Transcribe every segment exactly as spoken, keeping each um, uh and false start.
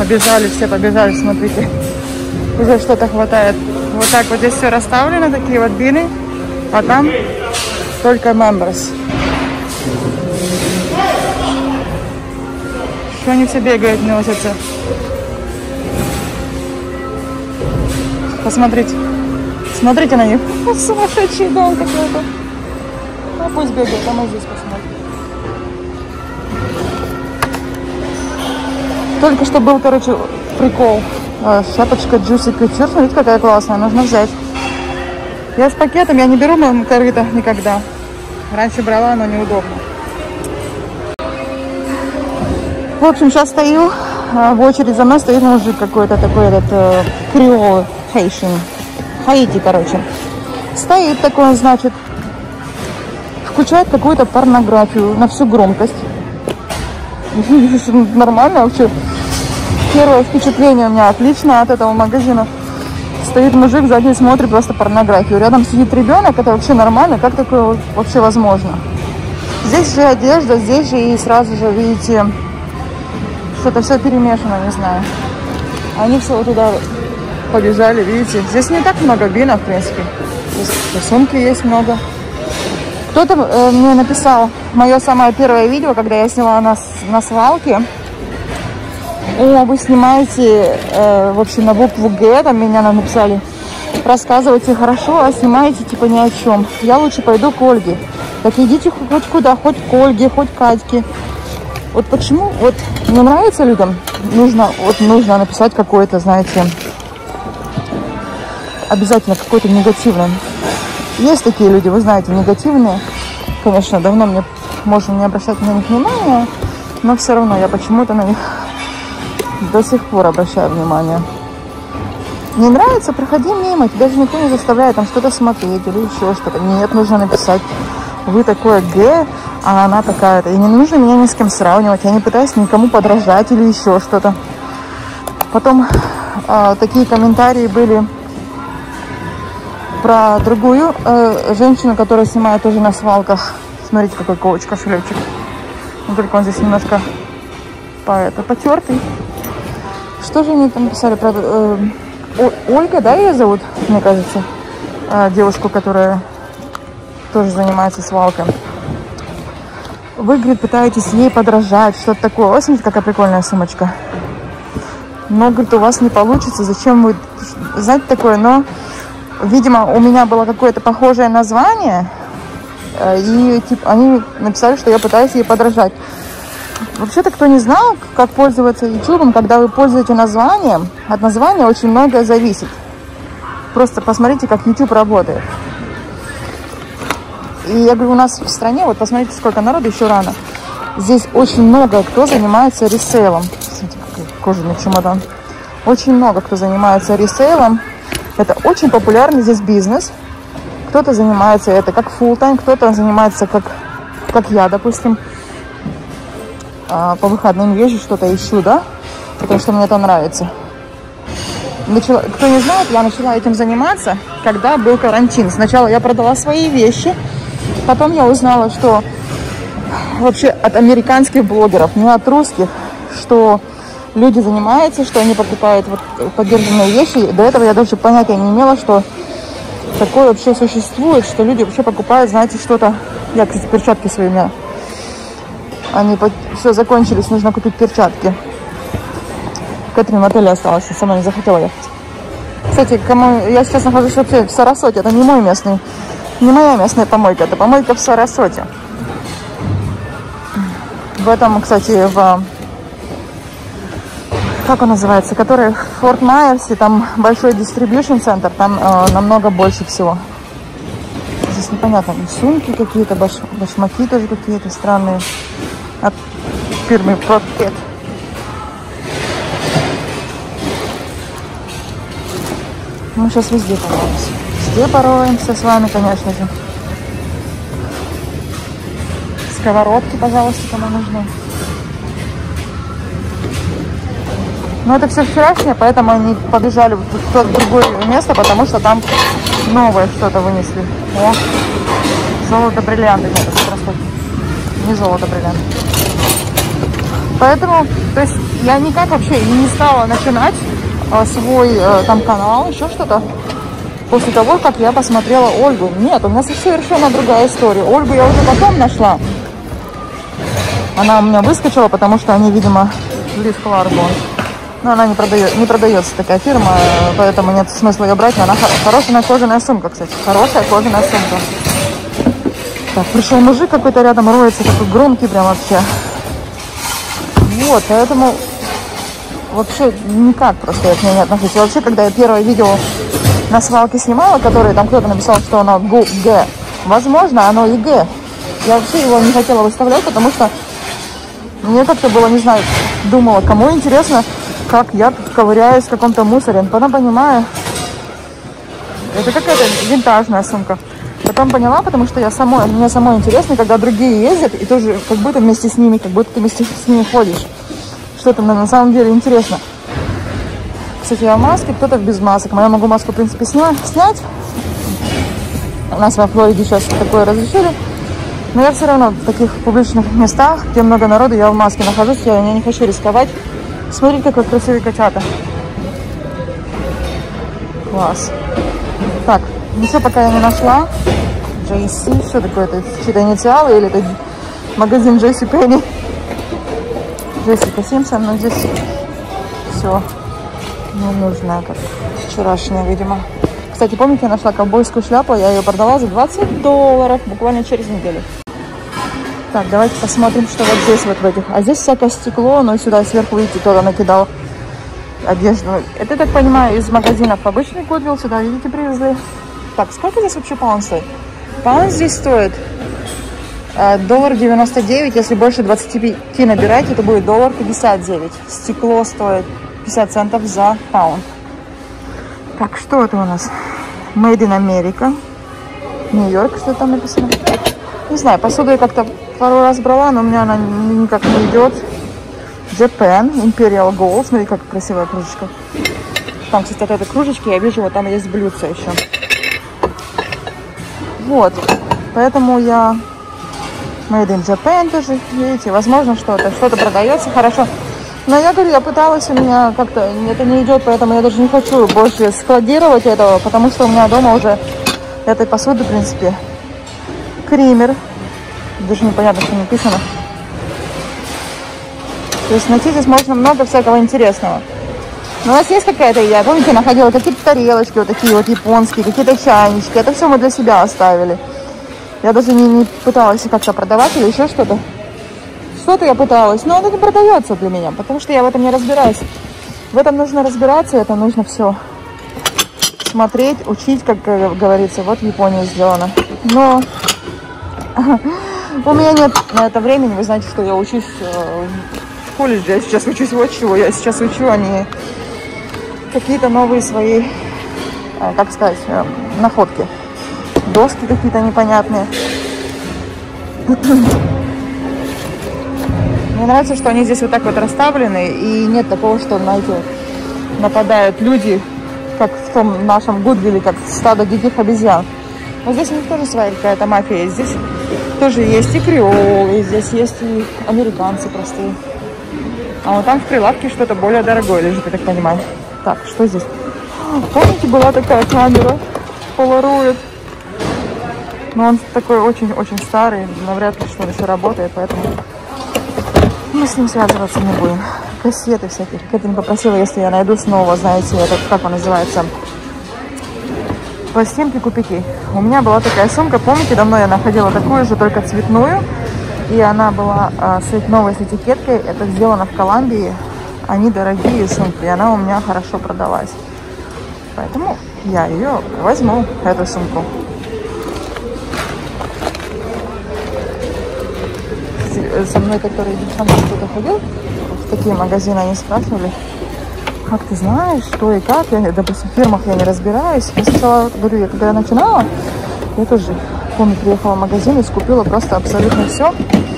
Побежали, все побежали, смотрите. Уже что-то хватает. Вот так вот здесь все расставлено, такие вот бины. А там только members. Что они все бегают, носятся. Посмотрите. Смотрите на них. Сумасшедший дом какой-то. Ну пусть бегают, а мы здесь посмотрим. Только что был, короче, прикол. Шапочка Juicy Couture. Смотрите, какая классная. Нужно взять. Я с пакетом, я не беру корыто никогда. Раньше брала, но неудобно. В общем, сейчас стою. В очередь за мной стоит мужик какой-то такой, этот э, криол, хейшин. Хаити, короче. Стоит такой, значит, включает какую-то порнографию на всю громкость. Нормально вообще. Первое впечатление у меня отлично от этого магазина. Стоит мужик, сзади смотрит просто порнографию. Рядом сидит ребенок, это вообще нормально. Как такое вообще возможно? Здесь же одежда, здесь же и сразу же, видите, что-то все перемешано, не знаю. Они все вот туда побежали, видите. Здесь не так много бинов, в принципе. Здесь сумки есть много. Кто-то э, мне написал мое самое первое видео, когда я сняла на, на свалке. О, вы снимаете, э, в общем, на букву Г, там меня написали. Рассказывайте хорошо, а снимаете типа ни о чем. Я лучше пойду к Ольге. Так идите хоть куда, хоть к Ольге, хоть к Катьке. Вот почему, вот не нравится людям, нужно, вот нужно написать какое-то, знаете, обязательно какое-то негативное. Есть такие люди, вы знаете, негативные. Конечно, давно мне можно не обращать на них внимания, но все равно я почему-то на них до сих пор обращаю внимание. Не нравится, проходи мимо, тебя даже никто не заставляет там что-то смотреть или еще что-то. Нет, нужно написать, вы такое Г, а она такая-то. И не нужно меня ни с кем сравнивать, я не пытаюсь никому подражать или еще что-то. Потом э, такие комментарии были про другую э, женщину, которая снимает тоже на свалках. Смотрите, какой коуч кошелечек. Ну, только он здесь немножко по, это, потертый. Что же они там писали про... Э, Ольга, да, ее зовут, мне кажется, э, девушку, которая тоже занимается свалкой. Вы, говорит, пытаетесь ей подражать, что-то такое. Ой, смотрите, какая прикольная сумочка. Но, говорит, у вас не получится. Зачем вы... Знаете, такое, но... Видимо, у меня было какое-то похожее название, и типа, они написали, что я пытаюсь ей подражать. Вообще-то, кто не знал, как пользоваться YouTube, когда вы пользуете названием, от названия очень многое зависит. Просто посмотрите, как YouTube работает. И я говорю, у нас в стране, вот посмотрите, сколько народу, еще рано. Здесь очень много кто занимается ресейлом. Смотрите, какой кожаный чемодан. Очень много кто занимается ресейлом. Это очень популярный здесь бизнес. Кто-то занимается это как full-time, кто-то занимается как, как я, допустим. По выходным езжу, что-то ищу, да? Потому что мне это нравится. Начала, кто не знает, я начала этим заниматься, когда был карантин. Сначала я продала свои вещи, потом я узнала, что вообще от американских блогеров, не от русских, что... Люди занимаются, что они покупают вот подержанные вещи. До этого я даже понятия не имела, что такое вообще существует, что люди вообще покупают, знаете, что-то. Я, кстати, перчатки свои у меня. Они все закончились, нужно купить перчатки. Кэтрин в отеле осталась, я сама не захотела ехать. Кстати, кому... я сейчас нахожусь вообще в Сарасоте, это не мой местный, не моя местная помойка, это помойка в Сарасоте. В этом, кстати, в... Как он называется, который в Форт Майерсе, там большой дистрибьюшн центр, там э, намного больше всего. Здесь непонятно, сумки какие-то, баш, башмаки тоже какие-то странные от фирмы Procket. Мы сейчас везде пороемся. Везде пороемся с вами, конечно же. Сковородки, пожалуйста, кому нужны. Но это все вчерашнее, поэтому они побежали в то другое место, потому что там новое что-то вынесли. О, золото-бриллианты. Нет, это просто не золото-бриллианты. Поэтому, то есть, Я никак вообще и не стала начинать а, свой а, там канал, еще что-то, после того, как я посмотрела Ольгу. Нет, у меня совершенно другая история. Ольгу я уже потом нашла. Она у меня выскочила, потому что они, видимо, Liv Claiborne. Но она не, продает, не продается, такая фирма, поэтому нет смысла ее брать. Но она хорошая кожаная сумка, кстати. Хорошая кожаная сумка. Так, пришел мужик какой-то рядом, роется, такой громкий прям вообще. Вот, поэтому вообще никак просто я к ней не отношусь. И вообще, когда я первое видео на свалке снимала, которое там кто-то написал, что оно Г, возможно, оно и Г. Я вообще его не хотела выставлять, потому что мне как-то было, не знаю, думала, кому интересно, как я тут ковыряюсь в каком-то мусоре. Потом понимаю, это какая-то винтажная сумка. Потом поняла, потому что я самой, мне самой интересно, когда другие ездят, и тоже как будто вместе с ними, как будто ты вместе с ними ходишь. Что-то на самом деле интересно. Кстати, я в маске, кто-то без масок. Я могу маску, в принципе, сня снять. У нас во Флориде сейчас такое разрешили. Но я все равно в таких публичных местах, где много народу, я в маске нахожусь, я, я не хочу рисковать. Смотрите, какой красивый котята. Класс. Так, еще пока я не нашла. джей си, что такое это? Чьи-то инициалы или это магазин Джесси Пенни? Джессика Симпсон, но здесь все ненужное, как вчерашнее, видимо. Кстати, помните, я нашла ковбойскую шляпу, я ее продала за двадцать долларов буквально через неделю. Так, давайте посмотрим, что вот здесь вот в этих. А здесь всякое стекло, но сюда сверху, видите, кто-то накидал одежду. Это, я так понимаю, из магазинов обычный Goodwill сюда, видите, привезли. Так, сколько здесь вообще паунд стоит? Паунд здесь стоит доллар девяносто девять, если больше двадцати пяти набирать, это будет доллар пятьдесят девять. Стекло стоит пятьдесят центов за паунд. Так, что это у нас? Made in America. Нью-Йорк, что там написано? Не знаю, посуду я как-то пару раз брала, но у меня она никак не идет. Japan, Imperial Gold. Смотри, как красивая кружечка. Там, кстати, от этой кружечки я вижу, вот там есть блюдце еще. Вот, поэтому я... Made in Japan тоже, видите, возможно, что-то, что-то продается хорошо. Но я говорю, я пыталась, у меня как-то это не идет, поэтому я даже не хочу больше складировать этого, потому что у меня дома уже этой посуды, в принципе, кример. Даже непонятно, что написано. То есть найти здесь можно много всякого интересного. Но у нас есть какая-то идея. Помните, я находила какие-то тарелочки, вот такие вот японские, какие-то чайнички. Это все мы для себя оставили. Я даже не, не пыталась как-то продавать или еще что-то. Что-то я пыталась, но оно не продается для меня, потому что я в этом не разбираюсь. В этом нужно разбираться, это нужно все смотреть, учить, как говорится. Вот в Японии сделано. Но у меня нет на это времени. Вы знаете, что я учусь в колледже. Я сейчас учусь вот чего. Я сейчас учу, а не какие-то новые свои, как сказать, находки. Доски какие-то непонятные. Мне нравится, что они здесь вот так вот расставлены, и нет такого, что, знаете, нападают люди, как в том нашем Гудвилле, как стадо диких обезьян. Но здесь у них тоже своя какая-то мафия. Здесь тоже есть и креолы, здесь есть и американцы простые. А вот там в прилавке что-то более дорогое лежит, я так понимаю. Так, что здесь? Помните, была такая камера Polaroid? Но он такой очень-очень старый, навряд ли что он еще работает, поэтому мы с ним связываться не будем. Кассеты всякие. Кэтрин попросила, если я найду снова, знаете, этот, как он называется, пластинки купите. У меня была такая сумка, помните, давно я находила такую же, только цветную. И она была а, с новой с этикеткой. Это сделано в Колумбии. Они дорогие сумки, и она у меня хорошо продалась. Поэтому я ее возьму, эту сумку. Со мной, который сам кто-то ходил в такие магазины, они спрашивали, как ты знаешь, что и как. Я, допустим, в фирмах я не разбираюсь. Я сначала, говорю, я когда я начинала, я тоже, помню, приехала в магазин и скупила просто абсолютно все.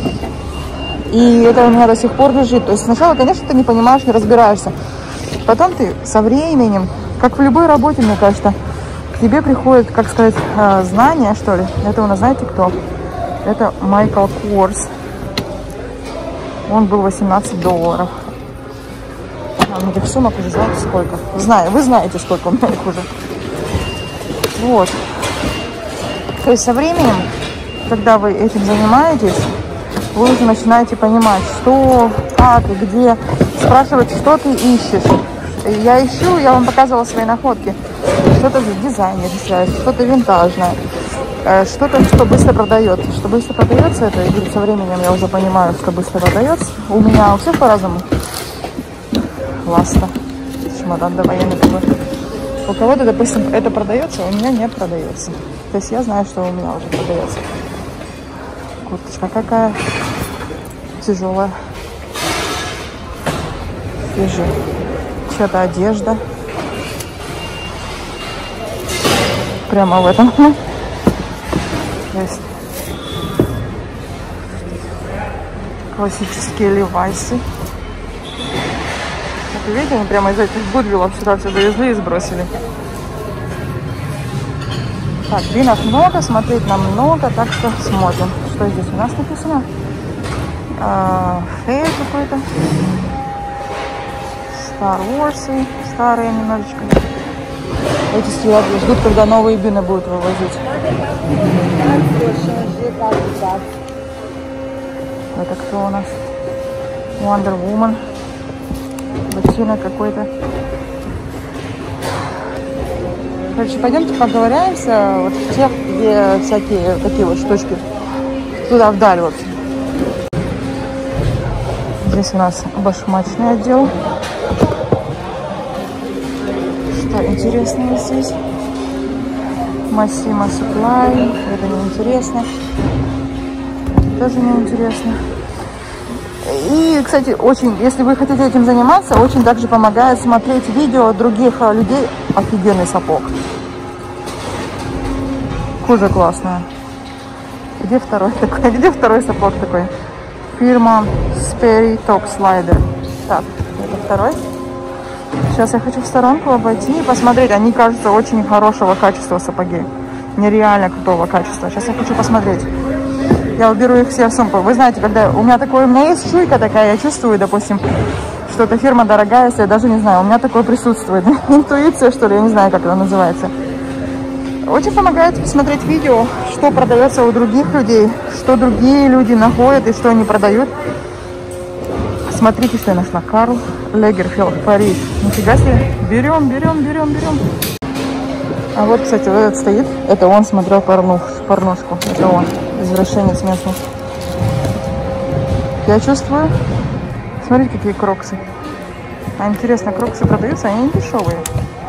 И это у меня до сих пор лежит. То есть сначала, конечно, ты не понимаешь, не разбираешься. Потом ты со временем, как в любой работе, мне кажется, к тебе приходит, как сказать, знания, что ли. Это у нас, знаете, кто? Это Майкл Корс. Он был восемнадцать долларов. А у меня этих сумок уже знаете сколько. Знаю, вы знаете, сколько у меня их уже. Вот. То есть со временем, когда вы этим занимаетесь, вы уже начинаете понимать, что, как и где. Спрашивать, что ты ищешь. Я ищу, я вам показывала свои находки. Что-то в дизайне, что-то винтажное. Что-то, что быстро продается. Что быстро продается, это и со временем я уже понимаю, что быстро продается. У меня у всех по-разному. Ласта. Чемодан довоенный такой. У кого-то, допустим, это продается, у меня не продается. То есть я знаю, что у меня уже продается. Курточка какая тяжелая. Вижу. Что-то одежда. Прямо в этом. То есть классические левайсы. Вот видите, они прямо из этих гудвиллов сюда все довезли и сбросили. Так, винов много, смотреть нам много, так что смотрим. Что здесь у нас написано? Фейр какой-то. Star Wars, старые немножечко. Эти стоят, ждут, когда новые бины будут вывозить. Это кто у нас? Wonder Woman. Ботинок какой-то. Короче, пойдемте поговоряемся вот в тех, где всякие такие вот штучки. Туда вдаль, в общем. Здесь у нас башмачный отдел. Что интересного здесь? Massimo Supply. Это неинтересно. Тоже неинтересно. И, кстати, очень, если вы хотите этим заниматься, очень также помогает смотреть видео других людей. Офигенный сапог. Кожа классная. Где второй такой? Где второй сапог такой? Фирма Sperry Top Slider. Так, это второй. Сейчас я хочу в сторонку обойти и посмотреть. Они, кажутся, очень хорошего качества сапоги. Нереально крутого качества. Сейчас я хочу посмотреть. Я уберу их все в сумку. Вы знаете, когда у меня такое, у меня есть чуйка такая, я чувствую, допустим, что эта фирма дорогая, если я даже не знаю, у меня такое присутствует. Интуиция, что ли, я не знаю, как это называется. Очень помогает посмотреть видео, что продается у других людей, что другие люди находят и что они продают. Смотрите, что я нашла. Карл Лагерфельд, Париж. Нифига себе. Берем, берем, берем, берем. А вот, кстати, вот этот стоит. Это он смотрел порнух, порнушку. Это он. Извращенец местный. Я чувствую. Смотрите, какие кроксы. А интересно, кроксы продаются? Они не дешевые.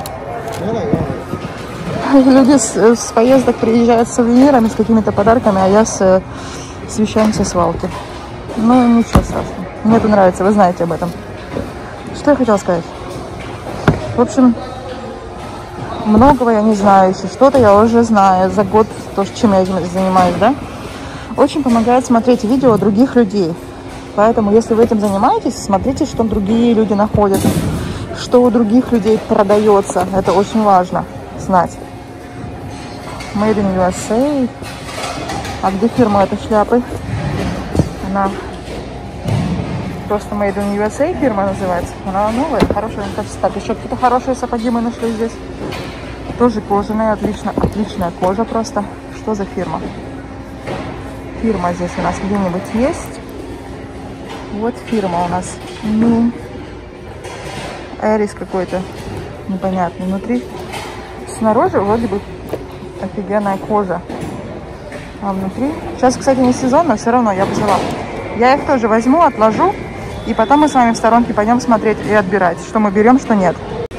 Люди с, с поездок приезжают с сувенирами, с какими-то подарками, а я с, с вещами со свалки. Ну, ничего страшного. Мне это нравится, вы знаете об этом. Что я хотела сказать? В общем, многого я не знаю еще. Что-то я уже знаю за год, то, чем я этим занимаюсь, да? Очень помогает смотреть видео других людей. Поэтому, если вы этим занимаетесь, смотрите, что другие люди находят. Что у других людей продается. Это очень важно знать. Made in ю эс эй. А где фирма этой шляпы? Она просто Made in ю эс эй фирма называется. Она новая, хорошая качество. Так, еще какие-то хорошие сапоги мы нашли здесь. Тоже кожаные, отлично, отличная кожа просто. Что за фирма? Фирма здесь у нас где-нибудь есть. Вот фирма у нас. Ну, Эрис какой-то непонятный. Внутри, снаружи вроде бы офигенная кожа. А внутри... Сейчас, кстати, не сезон, но все равно я взяла. Я их тоже возьму, отложу. И потом мы с вами в сторонке пойдем смотреть и отбирать, что мы берем, что нет.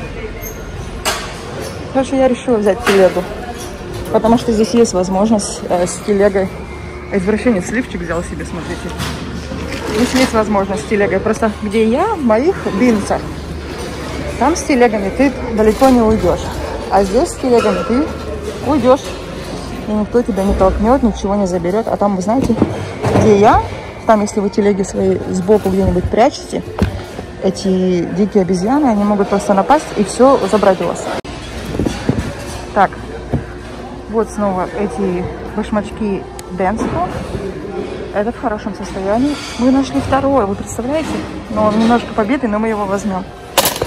Короче, я решила взять телегу. Потому что здесь есть возможность э, с телегой. Извращенец лифчик взял себе, смотрите. Здесь есть возможность с телегой. Просто где я, в моих бинцах, там с телегами ты далеко не уйдешь. А здесь с телегами ты уйдешь. И никто тебя не толкнет, ничего не заберет. А там, вы знаете, где я, там, если вы телеги свои сбоку где-нибудь прячете, эти дикие обезьяны, они могут просто напасть и все забрать у вас. Так, вот снова эти башмачки Денско. Это в хорошем состоянии. Мы нашли второе, вы представляете? Но он немножко побитый, но мы его возьмем.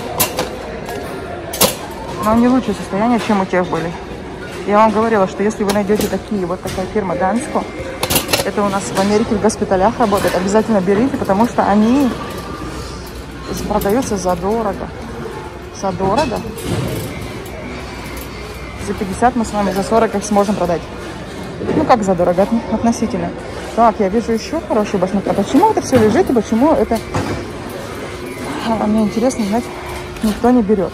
Но они лучшее состояние, чем у тех были. Я вам говорила, что если вы найдете такие, вот такая фирма Данско, это у нас в Америке в госпиталях работает, обязательно берите, потому что они продаются задорого. Задорого. За пятьдесят мы с вами за сорок их сможем продать. Ну как задорого, относительно. Так, я вижу еще хороший башмак. А почему это все лежит и почему это... А мне интересно знать, никто не берет.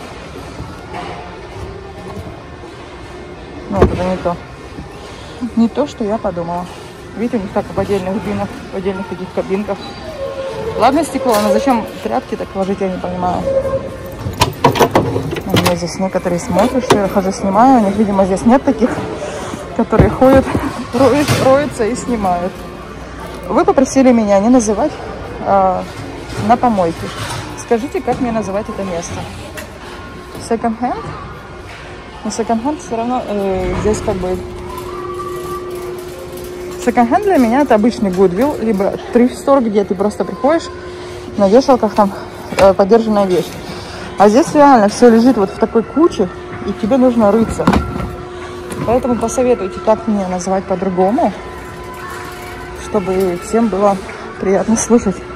Ну, вот это не то. Не то, что я подумала. Видите, у них так в отдельных бинах, в отдельных таких кабинках. Ладно, стекло, но зачем тряпки так ложить, я не понимаю. У меня здесь некоторые смотрят, что я хожу, снимаю. У них, видимо, здесь нет таких, которые ходят, роют, роются и снимают. Вы попросили меня не называть э, на помойке. Скажите, как мне называть это место? Second hand? Но second hand все равно э, здесь как бы... Second hand для меня это обычный Goodwill, либо thrift store, где ты просто приходишь, на вешалках там э, подержанная вещь. А здесь реально все лежит вот в такой куче, и тебе нужно рыться. Поэтому посоветуйте, как мне назвать по-другому, чтобы всем было приятно слышать.